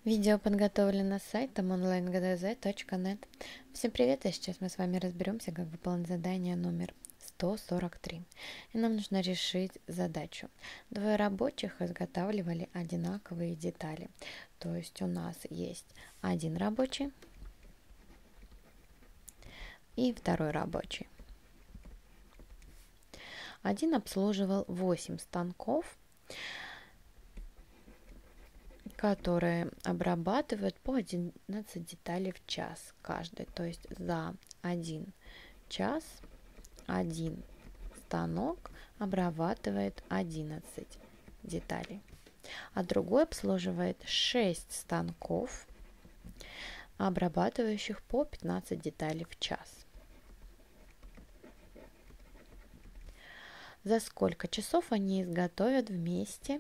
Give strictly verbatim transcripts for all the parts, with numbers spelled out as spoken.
Видео подготовлено сайтом онлайн гэ дэ зэ точка нет. Всем привет, и сейчас мы с вами разберемся, как выполнить задание номер сто сорок три. И нам нужно решить задачу. Двое рабочих изготавливали одинаковые детали. То есть у нас есть один рабочий и второй рабочий. Один обслуживал восемь станков, которые обрабатывают по одиннадцать деталей в час каждый. То есть за один час один станок обрабатывает одиннадцать деталей, а другой обслуживает шесть станков, обрабатывающих по пятнадцать деталей в час. За сколько часов они изготовят вместе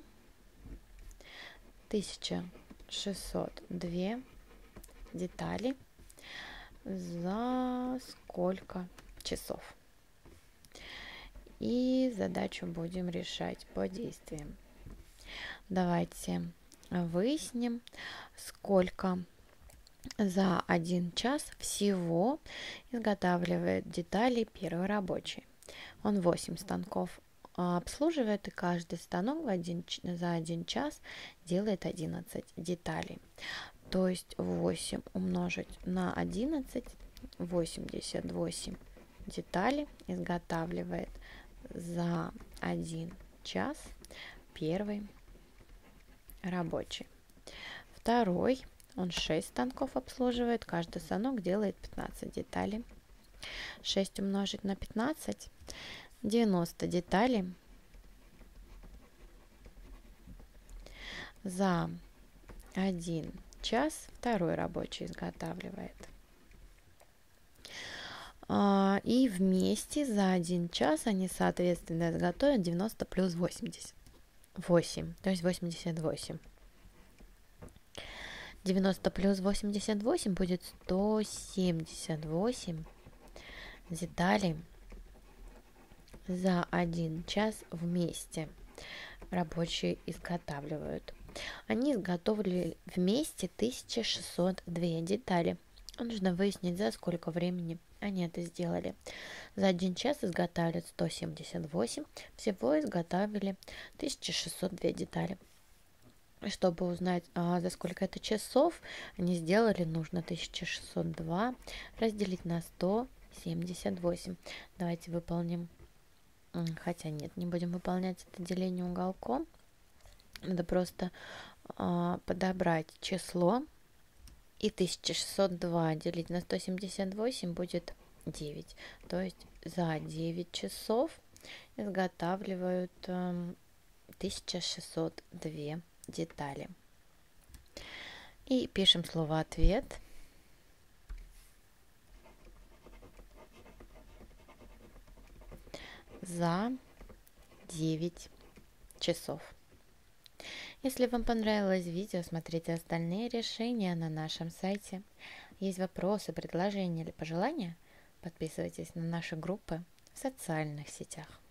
тысяча шестьсот две детали за сколько часов? И задачу будем решать по действиям. Давайте выясним, сколько за один час всего изготавливает детали первый рабочий. Он восемь станков обслуживает, и каждый станок в один, за один час делает одиннадцать деталей. То есть восемь умножить на одиннадцать, восемьдесят восемь деталей изготавливает за один час первый рабочий. Второй, он шесть станков обслуживает, каждый станок делает пятнадцать деталей. шесть умножить на пятнадцать, девяносто деталей за один час второй рабочий изготавливает. И вместе за один час они, соответственно, изготовят девяносто плюс восемьдесят восемь, то есть восемьдесят восемь. девяносто плюс восемьдесят восемь будет сто семьдесят восемь деталей за один час вместе рабочие изготавливают. Они изготовили вместе тысяча шестьсот две детали. Нужно выяснить, за сколько времени они это сделали. За один час изготавливают сто семьдесят восемь, всего изготовили тысяча шестьсот две детали. Чтобы узнать, а, за сколько это часов они сделали, нужно тысяча шестьсот два разделить на сто семьдесят восемь. Давайте выполним. Хотя нет, не будем выполнять это деление уголком. Надо просто а, подобрать число. И тысяча шестьсот два делить на сто семьдесят восемь будет девять. То есть за девять часов изготавливают э, тысяча шестьсот две детали. И пишем слово «ответ». За девять часов. Если вам понравилось видео, смотрите остальные решения на нашем сайте. Есть вопросы, предложения или пожелания? Подписывайтесь на наши группы в социальных сетях.